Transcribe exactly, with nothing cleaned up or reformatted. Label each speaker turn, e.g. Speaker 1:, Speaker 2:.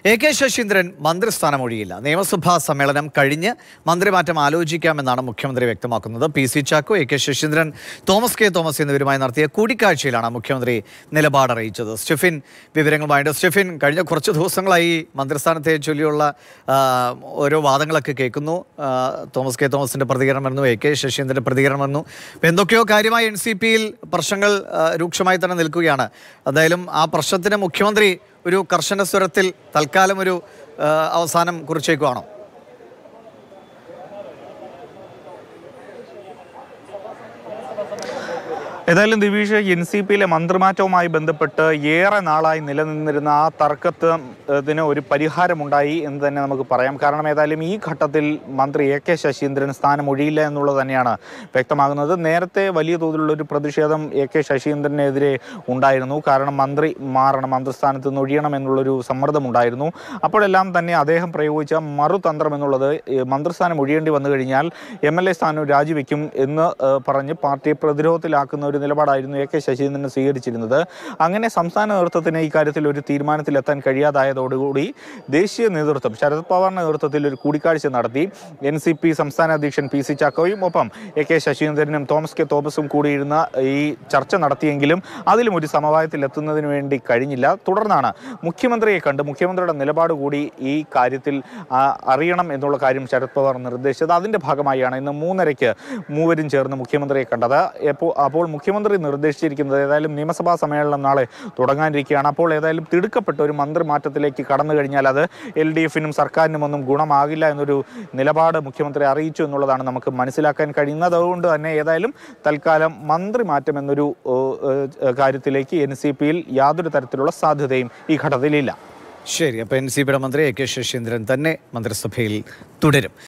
Speaker 1: A K Saseendran മന്ത്രിസ്ഥാനമൊഴിയില്ല. നിയമസഭാ സമ്മേളനം കഴിഞ്ഞ് മന്ത്രിമാറ്റം ആലോചിക്കാമെന്നാണ് മുഖ്യമന്ത്രി വ്യക്തമാക്കുന്നത്. P C Chacko, A K Saseendran, Thomas K Thomas എന്നിവരുമായി നടത്തിയ കൂടിക്കാഴ്ചയിലാണ് മുഖ്യമന്ത്രി നിലപാട് അറിയിച്ചത്. സ്റ്റെഫിൻ വിവരങ്ങളുമായിട്ട്. സ്റ്റെഫിൻ, കഴിഞ്ഞ കുറച്ച് ദിവസങ്ങളായി മന്ത്രിസ്ഥാനത്തെ ചൊല്ലിയുള്ള ഓരോ വാദങ്ങളൊക്കെ കേൾക്കുന്നു. തോമസ് കെ തോമസിന്റെ പ്രതികരണം വന്നു, എ കെ ശശീന്ദ്രന്റെ പ്രതികരണം വന്നു. എന്തൊക്കെയോ കാര്യമായി എൻ സി പിയിൽ പ്രശ്നങ്ങൾ രൂക്ഷമായി തന്നെ നിൽക്കുകയാണ്. എന്തായാലും ആ പ്രശ്നത്തിന് മുഖ്യമന്ത്രി ഒരു കർശന സ്വരത്തിൽ തൽക്കാലം ഒരു അവസാനം കുറിച്ചേക്കുവാണോ?
Speaker 2: ഏതായാലും ദിവിഷ, എൻ സി പിയിലെ മന്ത്രിമാറ്റവുമായി ബന്ധപ്പെട്ട് ഏറെ നാളായി നിലനിന്നിരുന്ന ആ തർക്കത്തിന് ഒരു പരിഹാരമുണ്ടായി എന്ന് തന്നെ നമുക്ക് പറയാം. കാരണം ഏതായാലും ഈ ഘട്ടത്തിൽ മന്ത്രി എ കെ ശശീന്ദ്രൻ സ്ഥാനം ഒഴിയില്ല എന്നുള്ളത് തന്നെയാണ് വ്യക്തമാകുന്നത്. നേരത്തെ വലിയ തോതിലുള്ള ഒരു പ്രതിഷേധം എ കെ ശശീന്ദ്രനെതിരെ ഉണ്ടായിരുന്നു. കാരണം മന്ത്രി മാറണം, മന്ത്രിസ്ഥാനത്ത് നിന്ന് ഒഴിയണം എന്നുള്ളൊരു സമ്മർദ്ദമുണ്ടായിരുന്നു. അപ്പോഴെല്ലാം തന്നെ അദ്ദേഹം പ്രയോഗിച്ച മറുതന്ത്രം എന്നുള്ളത് മന്ത്രിസ്ഥാനം ഒഴിയേണ്ടി വന്നു കഴിഞ്ഞാൽ എം എൽ എ സ്ഥാനം രാജിവെക്കും എന്ന് പറഞ്ഞ് പാർട്ടിയെ പ്രതിരോധത്തിലാക്കുന്ന ഒരു നിലപാടായിരുന്നു എ കെ ശശീന്ദ്രൻ സ്വീകരിച്ചിരുന്നത്. അങ്ങനെ സംസ്ഥാന നേതൃത്വത്തിന് ഇക്കാര്യത്തിൽ ഒരു തീരുമാനത്തിലെത്താൻ കഴിയാതായതോടുകൂടി ദേശീയ നേതൃത്വം ശരത് പവാറിന്റെ നേതൃത്വത്തിൽ ഒരു കൂടിക്കാഴ്ച നടത്തി. എൻ സി പി സംസ്ഥാന അധ്യക്ഷൻ പി സി ചാക്കോയും ഒപ്പം എ കെ ശശീന്ദ്രനും തോമസ് കെ തോമസും കൂടിയിരുന്ന ഈ ചർച്ച നടത്തിയെങ്കിലും അതിലും ഒരു സമവായത്തിൽ എത്തുന്നതിന് വേണ്ടി കഴിഞ്ഞില്ല. തുടർന്നാണ് മുഖ്യമന്ത്രിയെ കണ്ട് മുഖ്യമന്ത്രിയുടെ നിലപാട് കൂടി ഈ കാര്യത്തിൽ അറിയണം എന്നുള്ള കാര്യം ശരത് പവാർ നിർദ്ദേശിച്ചത്. അതിന്റെ ഭാഗമായാണ് ഇന്ന് മൂന്നരയ്ക്ക് മൂവരും ചേർന്ന് മുഖ്യമന്ത്രിയെ കണ്ടത്. അപ്പോൾ മുഖ്യമന്ത്രി നിർദ്ദേശിച്ചിരിക്കുന്നത് ഏതായാലും നിയമസഭാ സമ്മേളനം നാളെ തുടങ്ങാനിരിക്കുകയാണ്. അപ്പോൾ ഏതായാലും തിടുക്കപ്പെട്ട ഒരു മന്ത്രിമാറ്റത്തിലേക്ക് കടന്നു കഴിഞ്ഞാൽ അത് എൽ ഡി എഫിനും സർക്കാരിനും ഒന്നും ഗുണമാകില്ല എന്നൊരു നിലപാട് മുഖ്യമന്ത്രി അറിയിച്ചു എന്നുള്ളതാണ് നമുക്ക് മനസ്സിലാക്കാൻ കഴിയുന്നത്. അതുകൊണ്ട് തന്നെ ഏതായാലും തൽക്കാലം മന്ത്രിമാറ്റം എന്നൊരു കാര്യത്തിലേക്ക് എൻ സി പിയിൽ യാതൊരു തരത്തിലുള്ള സാധ്യതയും ഈ ഘട്ടത്തിലില്ല.
Speaker 1: ശരി, അപ്പോൾ എൻ സി പിയുടെ മന്ത്രി എ കെ ശശീന്ദ്രൻ തന്നെ മന്ത്രിസഭയിൽ തുടരും.